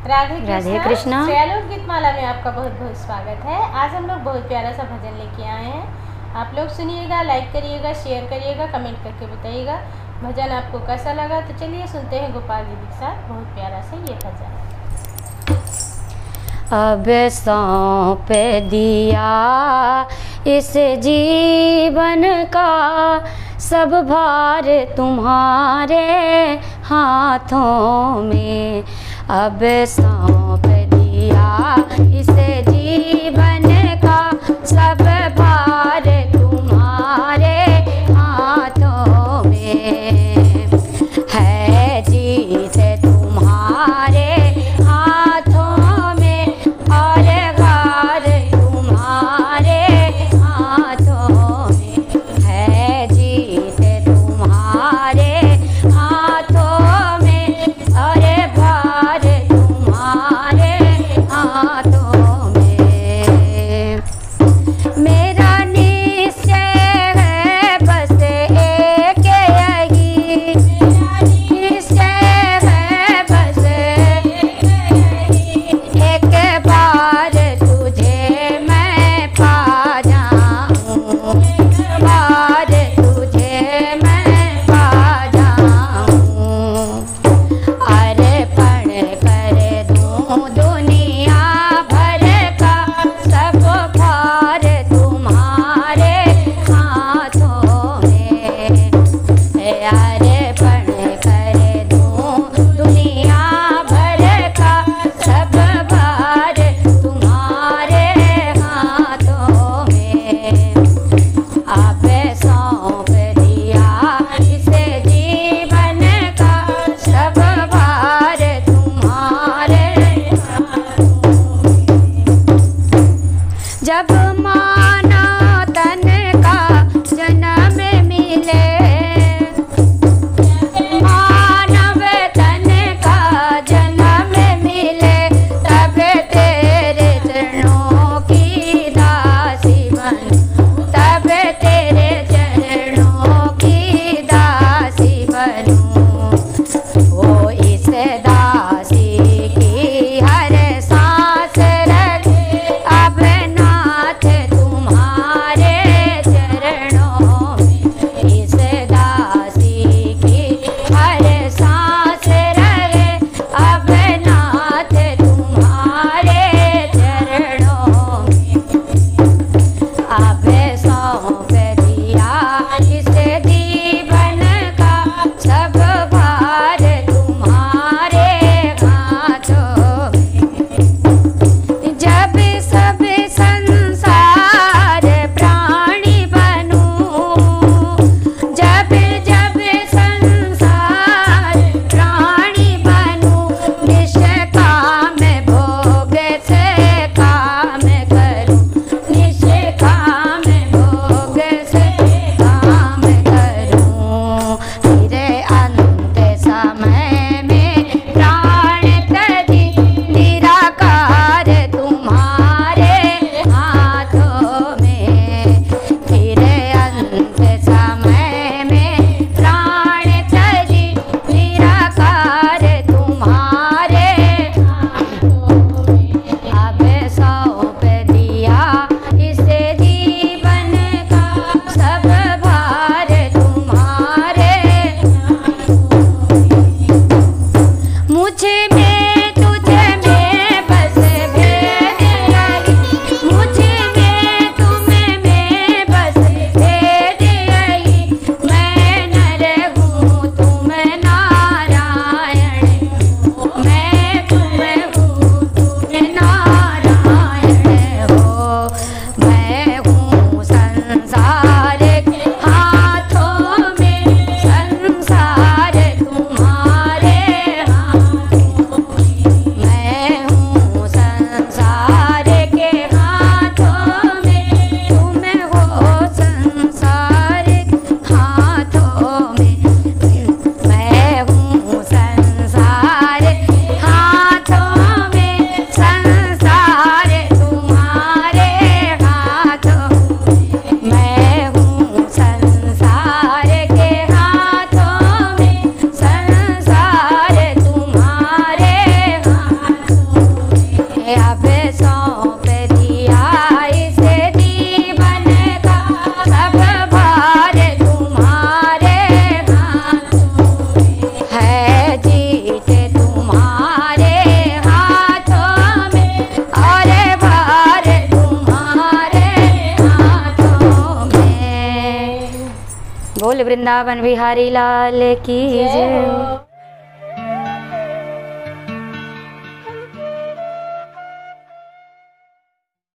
राधे कृष्णा। श्रेयालोक गीतमाला में आपका बहुत बहुत स्वागत है। आज हम लोग बहुत प्यारा सा भजन लेके आए हैं। आप लोग सुनिएगा, लाइक करिएगा, शेयर करिएगा, कमेंट करके बताइएगा भजन आपको कैसा लगा। तो चलिए सुनते हैं गोपाल जी के साथ बहुत प्यारा सा ये भजन। अब सौंप दिया इस जीवन का सब भार तुम्हारे हाथों में। अब सौंप दिया इस जीवन का सब भार तुम्हारे हाथों में। है जीत तुम्हारे हाथों में और हार तुम्हारे हाथों में। है जीत तुम्हारे हाथों में और भार तुम्हारे हाथों में। मेरा निश्चय है बस एक यही, निश्चय है बस एक बार तुझे मैं पा जाऊं, बार तुझे मैं पा जाऊं। अर्पण कर दूं दुनिया भर का सब भार तुम्हारे हाथों में। अर्पण कर दूं दुनिया भर का सब भार तुम्हारे हाथों में। अब सौंप दिया इस जीवन का सब भार तुम्हारे हाथों में। जब मानव तन का जन्म मिले, मानव तन का जन्म मिले, तब तेरे चरणों की दासी बनूं, तब तेरे चरणों की दासी बनूं। वो इस दासी की हर सांस रखे अब नाथ तुम्हारे चरणों में। इस दासी की हर सांस रहे अब नाथ तुम्हारे चरणों में। अब सौंप दिया इस जीवन का सब भार तुम्हारे हाथों में। जब सब संसार प्राणी बनूं, जब जब संसार प्राणी बनूं, निष्काम भोग से काम करूं, निष्काम भोग से काम करूं। फिर अंत समय में प्राण तजी निराकार तुम्हारे हाथों में। फिर अंत समय में प्राण तजी निराकार तुम्हारे हाथों में। अब सौंप दिया इस जीवन का सब भार तुम्हारे हाथों में। मुझे में तुझे में बस भेद यही, मुझे में तुम्हें में बस भेद यही। मैं नर हूँ तुम नारायण हो, मैं तुम हूँ तुम नारायण हो। मैं हूँ संसार के हाथों में, संसार तुम्हारे हाथों बोल वृंदावन बिहारी लाल की जय जय। हो।